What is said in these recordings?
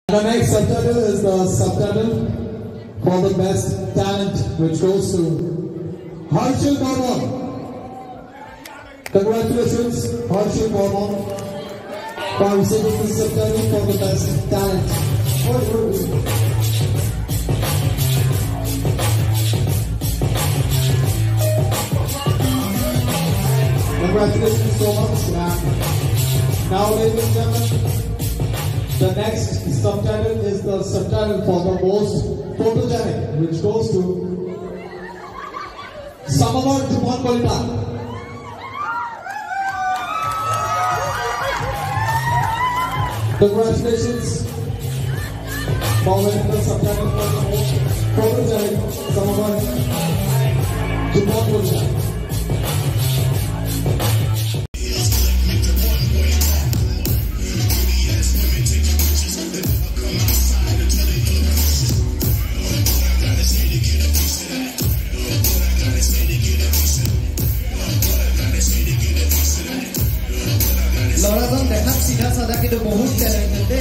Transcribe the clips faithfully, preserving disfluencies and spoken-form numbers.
The next subtitle is the subtitle for the best talent, which goes to Harshil Barman. Congratulations, Harshil Barman, for receiving the subtitle for the best talent. Congratulations so much. And now, ladies and gentlemen, the next subtitle is the subtitle for the most photogenic, which goes to Samawar Dumont Kolita. Congratulations for winning the subtitle for the most photogenic, Samawar Dumont Kolita. Lorabang dekat sida sada kita बहुत talented deh.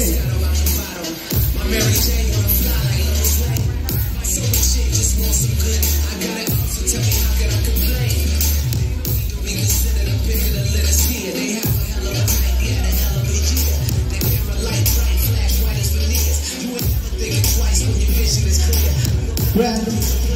Brand